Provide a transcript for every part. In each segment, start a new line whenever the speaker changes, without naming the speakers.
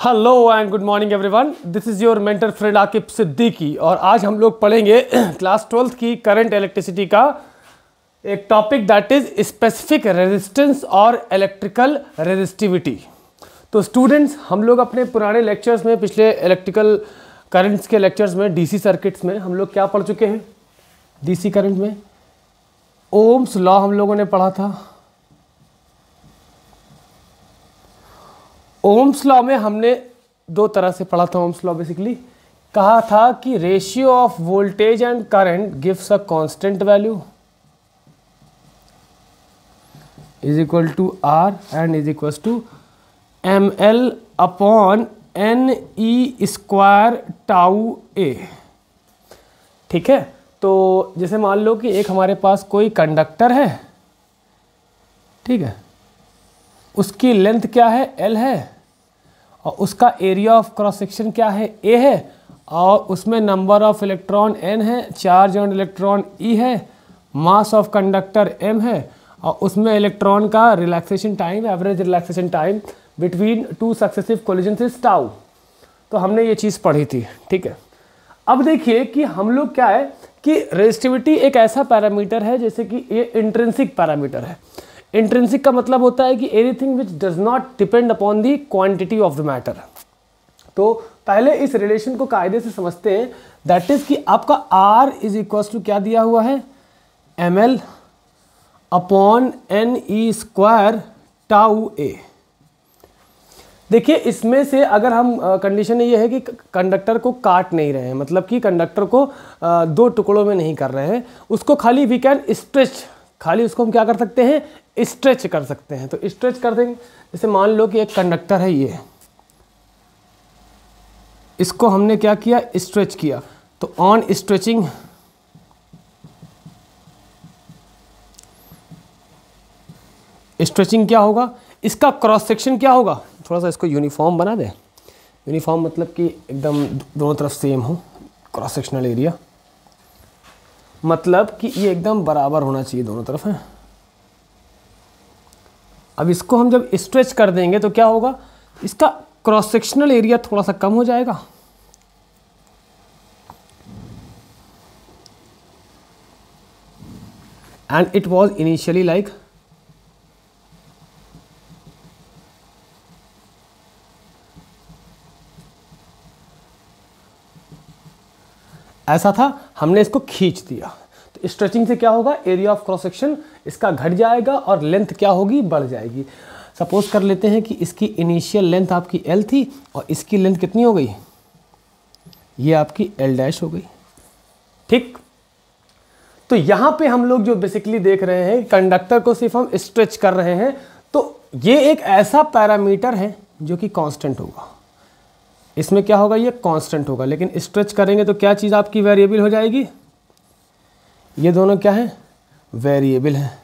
Hello and good morning everyone, this is your mentor friend Aqib Siddiqui. और आज हम लोग पढ़ेंगे क्लास 12th की करंट इलेक्ट्रिसिटी का एक topic that is specific resistance और इलेक्ट्रिकल रेजिस्टिविटी। तो स्टूडेंट्स, हम लोग अपने पुराने लेक्चर्स में, पिछले इलेक्ट्रिकल करंट्स के लेक्चर्स में, डीसी सर्किट्स में हम लोग क्या पढ़ चुके हैं? डीसी करंट में ओम्स लॉ हम लोगों ने पढ़ा था। ओम्स लॉ में हमने दो तरह से पढ़ा था। ओम्स लॉ बेसिकली कहा था कि ratio of voltage and current gives a constant value is equal to R and is equal to M L upon N E square tau A. ठीक है, तो जैसे मान लो कि एक हमारे पास कोई कंडक्टर है, ठीक है, उसकी लेंथ क्या है? एल है, और उसका एरिया ऑफ क्रॉस सेक्शन क्या है? ए है, और उसमें नंबर ऑफ इलेक्ट्रॉन एन है, चार्ज ऑन इलेक्ट्रॉन ई है, मास ऑफ कंडक्टर एम है, और उसमें इलेक्ट्रॉन का relaxation time, average relaxation time between two successive collisions is tau. तो हमने ये चीज़ पढ़ी थी। ठीक है, अब देखिए कि हम लोग क्या है कि रेजिस्टिविटी एक ऐसा पैरामीटर है जैसे कि ये इंट्रिंसिक पैरामीटर है। इंट्रिंसिक का मतलब होता है कि anything which does not depend upon the quantity of the matter. तो पहले इस रिलेशन को कायदे से समझते हैं, दैट इज कि आपका R इज इक्वल टू क्या दिया हुआ है? ml upon N E square tau A. देखिए, इसमें से अगर हम कंडीशन ये है कि कंडक्टर को काट नहीं रहे हैं, मतलब कि कंडक्टर को दो टुकड़ों में नहीं कर रहे हैं, उसको खाली वी कैन स्ट्रेच, खाली उसको हम क्या कर सकते हैं? स्ट्रेच कर सकते हैं। तो स्ट्रेच कर देंगे, जैसे मान लो कि एक कंडक्टर है, ये इसको हमने क्या किया? स्ट्रेच किया। तो ऑन स्ट्रेचिंग क्या होगा? इसका क्रॉस सेक्शन क्या होगा? थोड़ा सा इसको यूनिफॉर्म बना दे। यूनिफॉर्म मतलब कि एकदम दोनों तरफ सेम हो क्रॉस सेक्शनल एरिया, मतलब कि ये एकदम बराबर होना चाहिए दोनों तरफ है। अब इसको हम जब स्ट्रेच कर देंगे तो क्या होगा? इसका क्रॉस सेक्शनल एरिया थोड़ा सा कम हो जाएगा, and it was initially like ऐसा था, हमने इसको खींच दिया। तो स्ट्रेचिंग से क्या होगा? एरिया ऑफ क्रॉस सेक्शन इसका घट जाएगा और लेंथ क्या होगी? बढ़ जाएगी। सपोज कर लेते हैं कि इसकी इनिशियल लेंथ आपकी L थी और इसकी लेंथ कितनी हो गई? ये आपकी L डैश हो गई। ठीक, तो यहां पे हम लोग जो बेसिकली देख रहे हैं, कंडक्टर को सिर्फ हम स्ट्रेच कर रहे हैं, तो ये एक ऐसा पैरामीटर है जो कि कांस्टेंट होगा। इसमें क्या होगा? ये कांस्टेंट होगा। लेकिन स्ट्रेच करेंगे तो क्या चीज़ आपकी वेरिएबल हो जाएगी? ये दोनों क्या है? वेरिएबल है।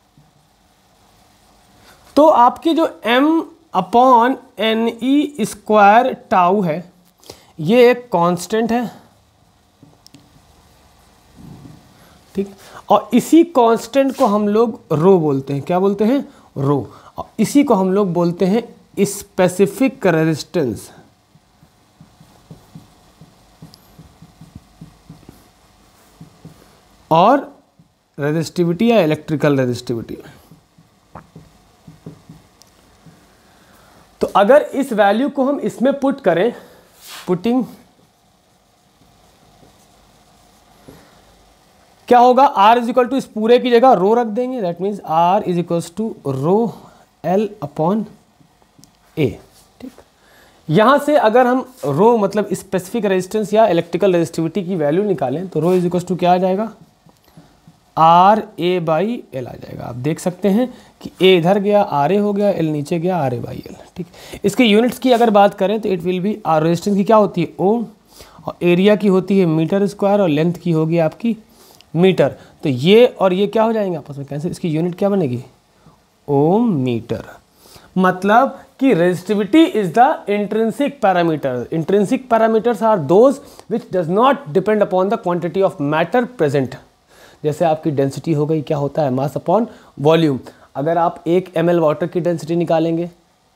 तो आपकी जो m upon N E square tau है, ये एक कांस्टेंट है। ठीक, और इसी कांस्टेंट को हम लोग रो बोलते हैं। क्या बोलते हैं? रो। और इसी को हम लोग बोलते हैं स्पेसिफिक रेजिस्टेंस। और रेजिस्टिविटी या इलेक्ट्रिकल रेजिस्टिविटी। तो अगर इस वैल्यू को हम इसमें पुट करें, पुटिंग क्या होगा? R इज इक्वल टू, इस पूरे की जगह रो रख देंगे, that means R is equal to rho L upon A। ठीक, यहां से अगर हम रो मतलब स्पेसिफिक रेजिस्टेंस या इलेक्ट्रिकल रेजिस्टिविटी की वैल्यू निकालें तो रो इज इक्वल टू क्या आ जाएगा? आर ए बाई एल आ जाएगा। आप देख सकते हैं कि ए इधर गया, आर ए हो गया, एल नीचे गया, आर ए बाई एल। ठीक, इसके यूनिट्स की अगर बात करें तो it will be, R resistance की क्या होती है? ओम, और एरिया की होती है मीटर स्क्वायर, और लेंथ की होगी आपकी मीटर। तो ये और ये क्या हो जाएंगे आपस में कैंसिल? इसकी यूनिट क्या बनेगी? Ohm metre. मतलब कि resistivity is the intrinsic parameter. Intrinsic parameters are those which does not depend upon the quantity of matter present. जैसे आपकी डेंसिटी हो गई, क्या होता है? Mass upon volume. अगर आप 1 ml वाटर की डेंसिटी निकालेंगे,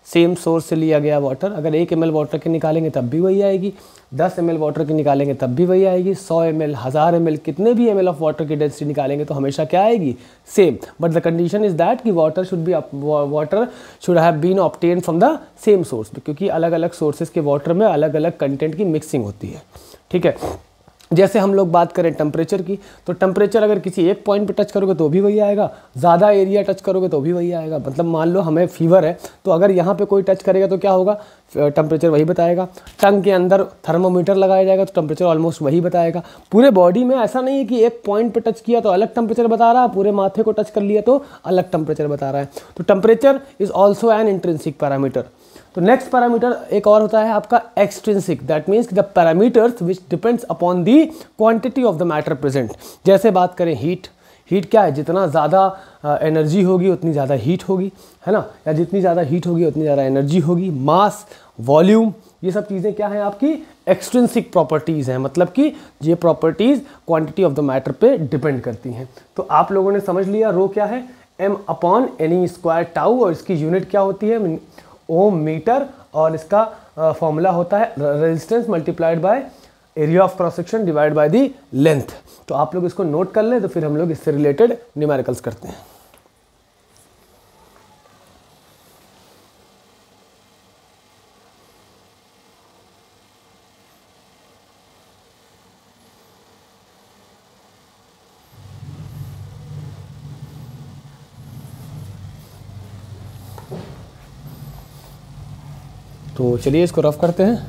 सेम सोर्स से लिया गया वाटर, अगर 1 ml वाटर की निकालेंगे तब भी वही आएगी, 10 ml वाटर की निकालेंगे तब भी वही आएगी, 100 ml, 1000 ml, कितने भी ml ऑफ वाटर की डेंसिटी निकालेंगे तो हमेशा क्या आएगी, same. But the condition is that कि water should have been obtain from the same source, क्योंकि अलग अलग सोर्सेज के वाटर में अलग अलग कंटेंट की मिक्सिंग होती है। ठीक है, जैसे हम लोग बात करें टेम्परेचर की, तो टेम्परेचर अगर किसी एक पॉइंट पे टच करोगे तो भी वही आएगा, ज़्यादा एरिया टच करोगे तो भी वही आएगा। मतलब मान लो हमें फीवर है, तो अगर यहाँ पे कोई टच करेगा तो क्या होगा, टेम्परेचर वही बताएगा। टंग के अंदर थर्मोमीटर लगाया जाएगा तो टेम्परेचर ऑलमोस्ट वही बताएगा। पूरे बॉडी में ऐसा नहीं है कि एक पॉइंट पे टच किया तो अलग टेम्परेचर बता रहा है, पूरे माथे को टच कर लिया तो अलग टेम्परेचर बता रहा है। तो temperature is also an intrinsic parameter. तो नेक्स्ट पैरामीटर एक और होता है आपका extrinsic, that means the parameters which depends upon the quantity of the matter present. जैसे बात करें हीट, हीट क्या है, जितना ज़्यादा एनर्जी होगी उतनी ज़्यादा हीट होगी, है ना, या जितनी ज़्यादा हीट होगी उतनी ज़्यादा एनर्जी होगी। मास, वॉल्यूम, ये सब चीज़ें क्या हैं आपकी एक्सट्रिंसिक प्रॉपर्टीज़ हैं, मतलब कि ये properties quantity of the matter पे डिपेंड करती हैं। तो आप लोगों ने समझ लिया रो क्या है, m/ne² टाउ, और इसकी यूनिट क्या होती है, ओम मीटर, और इसका फॉर्मूला होता है resistance multiplied by area of cross section divide by the length. तो आप लोग इसको नोट कर लें, तो फिर हम लोग इससे रिलेटेड न्यूमेरिकल्स करते हैं। तो चलिए इसको रफ करते हैं।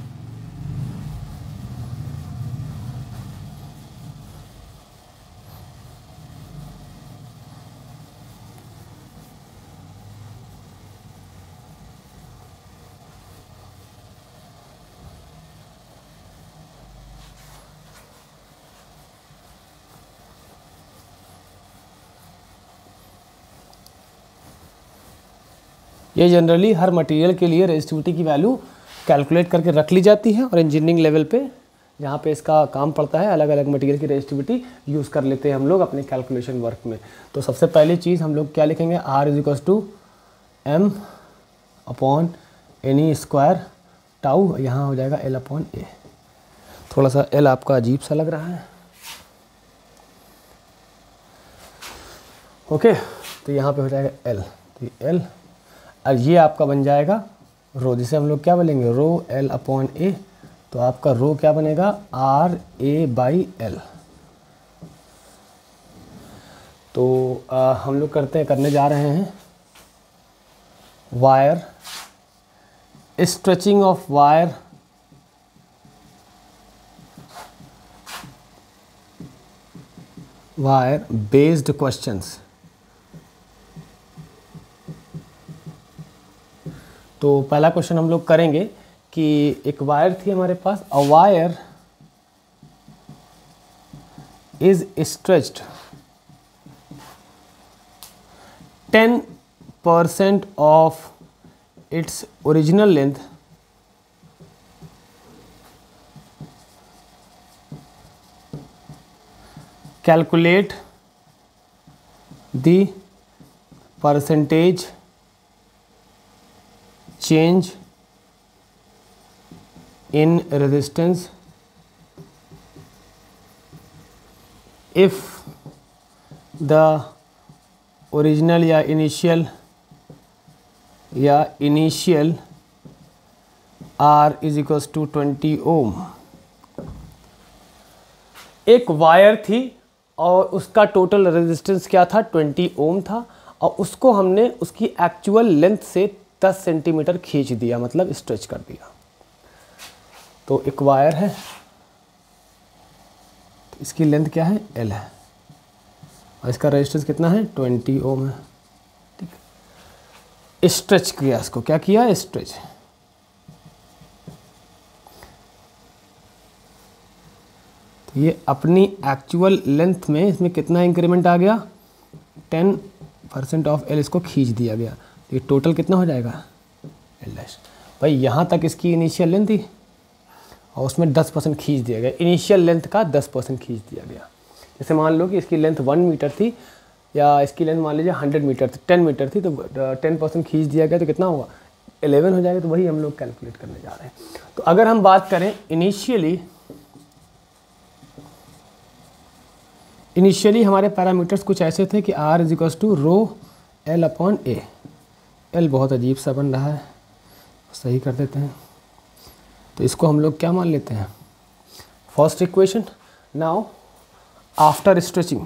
ये जनरली हर मटेरियल के लिए रेजिस्टिविटी की वैल्यू कैलकुलेट करके रख ली जाती है, और इंजीनियरिंग लेवल पे जहाँ पे इसका काम पड़ता है अलग अलग मटेरियल की रेजिस्टिविटी यूज़ कर लेते हैं हम लोग अपने कैलकुलेशन वर्क में। तो सबसे पहली चीज़ हम लोग क्या लिखेंगे, R = m/ne² टाउ, यहाँ हो जाएगा L/A। थोड़ा सा L आपका अजीब सा लग रहा है, ओके, तो यहाँ पे हो जाएगा L, तो L, और ये आपका बन जाएगा रो, जिसे हम लोग क्या बोलेंगे, रो L/A। तो आपका रो क्या बनेगा, RA/L। तो हम लोग करने जा रहे हैं wire, stretching of wire based questions. तो पहला क्वेश्चन हम लोग करेंगे कि एक वायर थी हमारे पास, a wire is stretched 10% of its original length calculate the percentage change in resistance if the original या initial R is equals to 20 ohm. एक वायर थी और उसका टोटल रेजिस्टेंस क्या था, 20 ओम था, और उसको हमने उसकी एक्चुअल लेंथ से 10 सेंटीमीटर खींच दिया, मतलब स्ट्रेच कर दिया। तो एक वायर है, तो इसकी लेंथ क्या है, L है, और इसका रेजिस्टेंस कितना है, 20 ओम है। ठीक है, स्ट्रेच किया, इसको क्या किया, स्ट्रेच। तो ये अपनी एक्चुअल लेंथ में इसमें कितना इंक्रीमेंट आ गया, 10% ऑफ L इसको खींच दिया गया। ये टोटल कितना हो जाएगा, L'। भाई यहाँ तक इसकी इनिशियल लेंथ थी और उसमें 10% खींच दिया गया, इनिशियल लेंथ का 10% खींच दिया गया। जैसे मान लो कि इसकी लेंथ 1 मीटर थी, या इसकी लेंथ मान लीजिए 100 मीटर थी, 10 मीटर थी, तो 10% खींच दिया गया, तो कितना होगा, 11 हो जाएगा, तो वही हम लोग कैलकुलेट करने जा रहे हैं। तो अगर हम बात करें इनिशियली हमारे पैरामीटर्स कुछ ऐसे थे कि r is equals to rho L upon A. L बहुत अजीब सा बन रहा है, सही कर देते हैं। तो इसको हम लोग क्या मान लेते हैं, first equation. Now after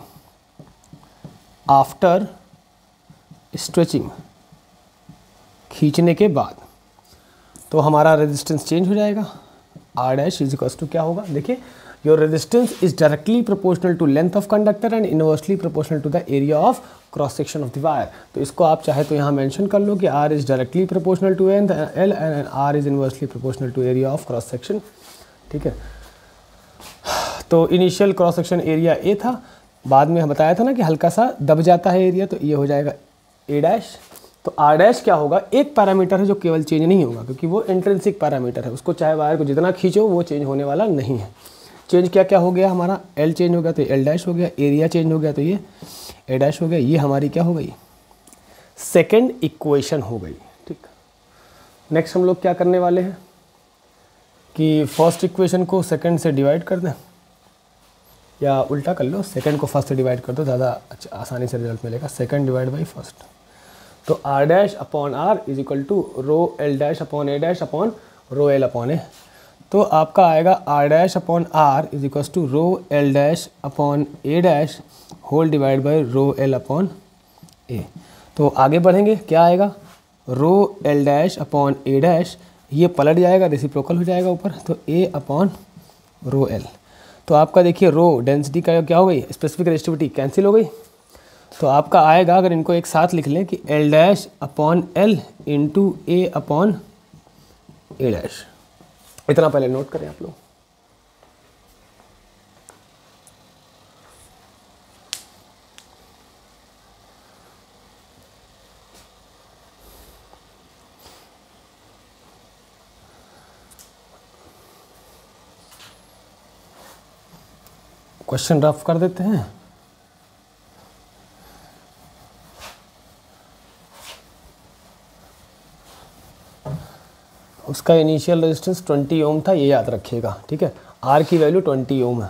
stretching खींचने के बाद तो हमारा रेजिस्टेंस चेंज हो जाएगा। r dash is equals to क्या होगा, देखिए your resistance is directly proportional to length of conductor and inversely proportional to the area of cross section of the wire. तो इसको आप चाहे तो यहाँ मेंशन कर लो कि r is directly proportional to L and r is inversely proportional to area of cross section. ठीक है, तो initial cross section area A था, बाद में बताया था ना कि हल्का सा दब जाता है एरिया, तो ये हो जाएगा ए डैश। तो आर डैश क्या होगा, एक पैरामीटर है जो केवल चेंज नहीं होगा, क्योंकि वो इंट्रिंसिक पैरामीटर है, उसको चाहे वायर को जितना खींचो वो चेंज होने वाला नहीं है। चेंज क्या क्या हो गया, हमारा एल चेंज हो गया तो एल डैश हो गया, एरिया चेंज हो गया तो ये ए डैश हो गया। ये हमारी क्या हो गई, सेकेंड इक्वेशन हो गई। ठीक, नेक्स्ट हम लोग क्या करने वाले हैं कि फर्स्ट इक्वेशन को सेकेंड से डिवाइड कर दें, या उल्टा कर लो, सेकंड को फर्स्ट से डिवाइड कर दो, ज़्यादा अच्छा आसानी से रिजल्ट मिलेगा। सेकंड डिवाइड बाई फर्स्ट, तो R dash upon R is equal to rho L dash upon A dash upon rho L upon A. तो आपका आएगा R dash upon R is equal to rho L dash upon A dash whole divide by rho L upon A. तो आगे बढ़ेंगे, क्या आएगा, rho L dash upon A dash, ये पलट जाएगा, रेसिप्रोकल हो जाएगा ऊपर, तो ए अपॉन रो एल। तो आपका देखिए रो डेंसिटी का क्या हो गई, स्पेसिफिक रेजिस्टिविटी कैंसिल हो गई। तो आपका आएगा, अगर इनको एक साथ लिख लें, कि L dash upon L into A upon A dash. इतना पहले नोट करें आप लोग। क्वेश्चन रफ कर देते हैं। उसका इनिशियल रेजिस्टेंस 20 ओम था, ये याद रखिएगा। ठीक है, आर की वैल्यू 20 ओम है।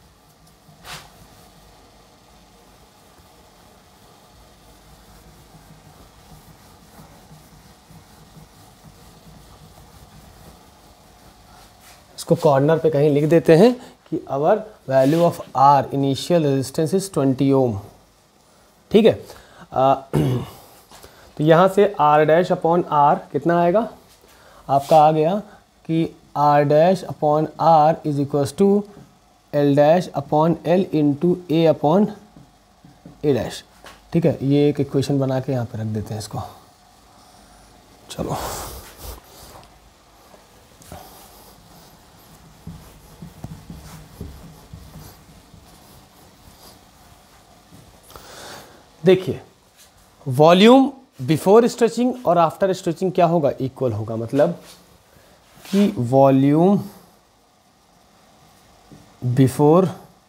इसको कॉर्नर पे कहीं लिख देते हैं कि our value of R initial resistance is 20 ohm. ठीक है, तो यहाँ से आर डैश अपॉन आर कितना आएगा, आपका आ गया कि R dash upon R is equals to L dash upon L into A upon A dash. ठीक है, ये एक इक्वेशन बना के यहाँ पे रख देते हैं इसको। चलो देखिए, वॉल्यूम बिफोर स्ट्रेचिंग और आफ्टर स्ट्रेचिंग क्या होगा, इक्वल होगा। मतलब कि volume before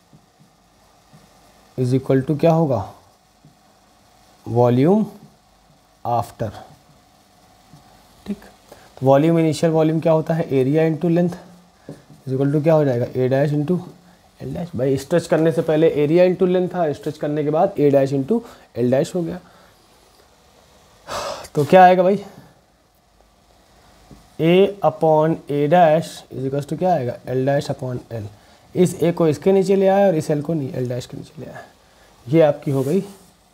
is equal to क्या होगा, वॉल्यूम आफ्टर। ठीक, तो वॉल्यूम इनिशियल वॉल्यूम क्या होता है, area into length is equal to क्या हो जाएगा, A dash into L dash. भाई स्ट्रेच करने से पहले एरिया इंटू लेंथ था, स्ट्रेच करने के बाद A dash into L dash हो गया। तो क्या आएगा भाई, A upon A dash is equal to क्या आएगा, एल डैश अपॉन एल। इस ए को इसके नीचे ले आया और इस एल को नहीं, एल डैश के नीचे ले आया। ये आपकी हो गई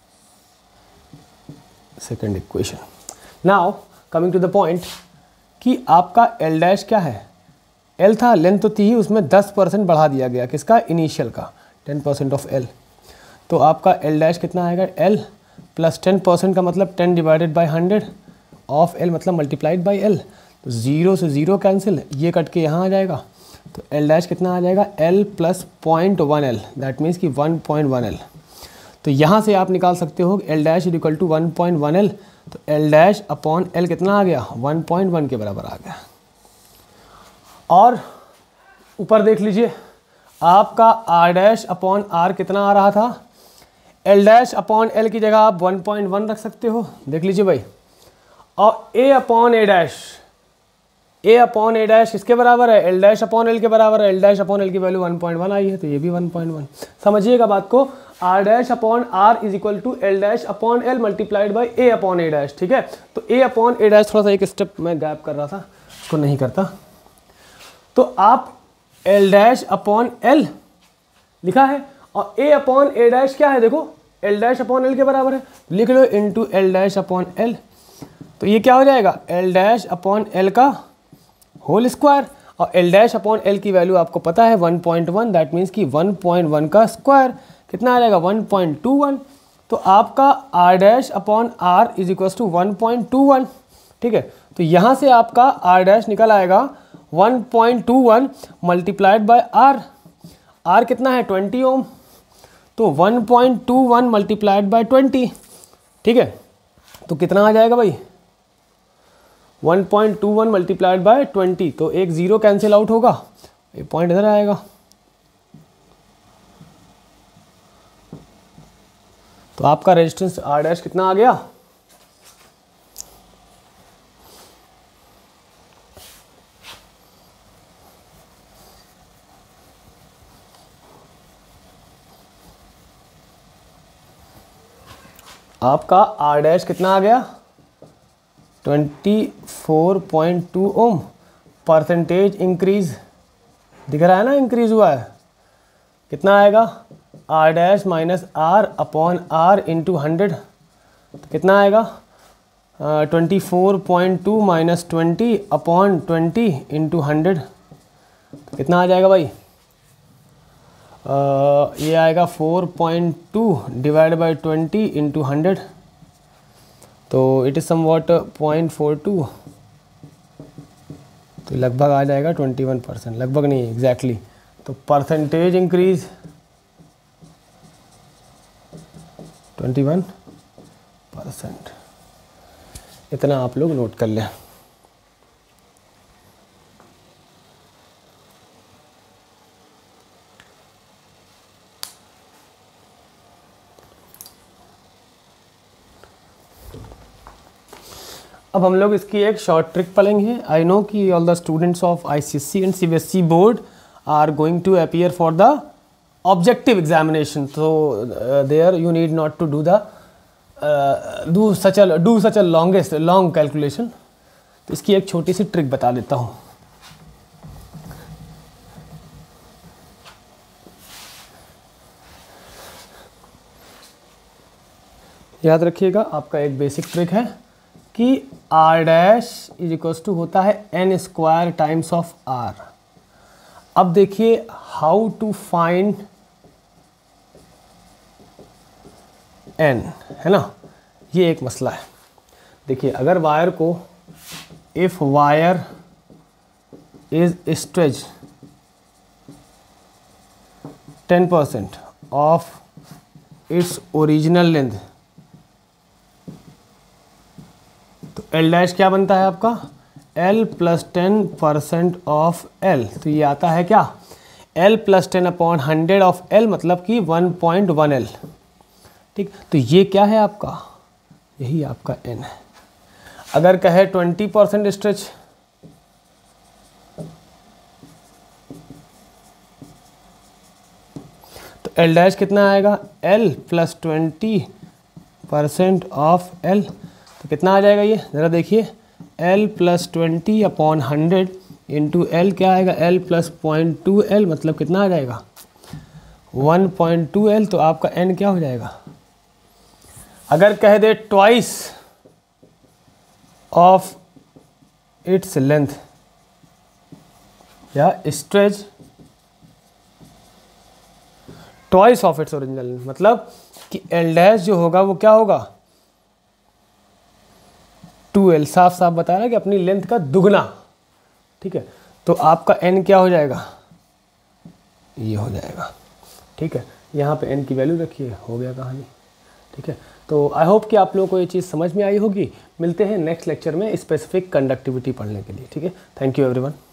second equation. Now coming to the point कि आपका एल डैश क्या है, एल था, लेंथ तो थी, उसमें 10% बढ़ा दिया गया, किसका, इनिशियल का, 10% ऑफ एल। तो आपका एल डैश कितना आएगा, एल प्लस 10% का मतलब 10 डिवाइडेड बाई 100 ऑफ एल मतलब मल्टीप्लाइड बाई एल। तो 0 से 0 कैंसिल, ये कट के यहाँ आ जाएगा। तो एल डैश कितना आ जाएगा, L plus 0.1 L, that means कि 1.1 एल। तो यहाँ से आप निकाल सकते हो L dash is equal to 1.1 L. तो एल डैश अपॉन एल कितना आ गया, 1.1 के बराबर आ गया। और ऊपर देख लीजिए, आपका आर डैश अपॉन आर कितना आ रहा था, एल डैश अपॉन एल की जगह आप 1.1 रख सकते हो, देख लीजिए भाई। और A upon A dash, A upon A dash किसके बराबर है, एल डैश अपॉन एल के बराबर है। एल डैश अपॉन एल की वैल्यू 1.1 आई है, तो ये भी 1.1। समझिएगा बात को, R dash upon R is equal to L dash upon L multiplied by A upon A dash. ठीक है, तो ए अपॉन ए डैश, थोड़ा सा एक स्टेप मैं गैप कर रहा था, उसको नहीं करता। तो आप एल डैश अपॉन एल लिखा है और ए अपॉन ए डैश क्या है, देखो एल डैश अपॉन एल के बराबर है, लिख लो into L dash upon L. तो ये क्या हो जाएगा, एल डैश अपॉन एल का होल स्क्वायर, और एल डैश अपॉन एल की वैल्यू आपको पता है 1.1, दैट मीन्स कि 1.1 का स्क्वायर कितना आ जाएगा 1.21। तो आपका R dash upon R is equal to 1.21। ठीक है, तो यहाँ से आपका आर डैश निकल आएगा 1.21 मल्टीप्लाइड बाय आर। आर कितना है 20 ओम, तो 1.21 मल्टीप्लाइड बाय 20। ठीक है, तो कितना आ जाएगा भाई 1.21 मल्टीप्लाइड बाय 20, तो एक जीरो कैंसिल आउट होगा, ये पॉइंट इधर आएगा। तो आपका रेजिस्टेंस आर डैश कितना आ गया, आपका आर डैश कितना आ गया 24.2 ओम। परसेंटेज इंक्रीज दिख रहा है ना, इंक्रीज हुआ है, कितना आएगा R dash minus R upon R into 100, तो कितना आएगा 24.2 माइनस 20 अपॉन 20 इंटू 100, तो कितना आ जाएगा भाई ये आएगा 4.2 डिवाइड बाई 20 इंटू 100, तो इट इज़ समवॉट 0.42, तो लगभग आ जाएगा 21%, लगभग नहीं एग्जैक्टली। तो परसेंटेज इंक्रीज 21%, इतना आप लोग नोट कर लें। अब हम लोग इसकी एक शॉर्ट ट्रिक पढ़ेंगे। आई नो कि all the students of ICSE and CBSE board are going to appear for the objective examination, so there you need not to do such a long calculation। तो इसकी एक छोटी सी trick बता देता हूँ। याद रखिएगा, आपका एक बेसिक ट्रिक है कि R dash is equals to होता है N square times of R. अब देखिए हाउ टू फाइंड एन, है ना, ये एक मसला है। देखिए अगर वायर को, if wire is stretch 10% of its original length, तो एल डैश क्या बनता है आपका L प्लस 10% ऑफ L, तो ये आता है क्या L plus 10 upon 100 of L, मतलब कि 1.1 L। ठीक, तो ये क्या है आपका, यही आपका N है। अगर कहे 20% स्ट्रेच, तो L डैश कितना आएगा L प्लस 20% ऑफ L, तो कितना आ जाएगा ये ज़रा देखिए L plus 20 upon 100 into L क्या आएगा L प्लस 0.2 L, मतलब कितना आ जाएगा 1.2 L। तो आपका N क्या हो जाएगा, अगर कह दे ट्वाइस ऑफ इट्स लेंथ या stretch twice of its original length, मतलब कि L डैश जो होगा वो क्या होगा 2L, साफ साफ बता रहा है कि अपनी लेंथ का दुगना। ठीक है, तो आपका N क्या हो जाएगा, ये हो जाएगा। ठीक है, यहाँ पे N की वैल्यू रखिए, हो गया कहानी। ठीक है, तो आई होप कि आप लोगों को ये चीज़ समझ में आई होगी। मिलते हैं नेक्स्ट लेक्चर में स्पेसिफिक कंडक्टिविटी पढ़ने के लिए। ठीक है, थैंक यू एवरीवन।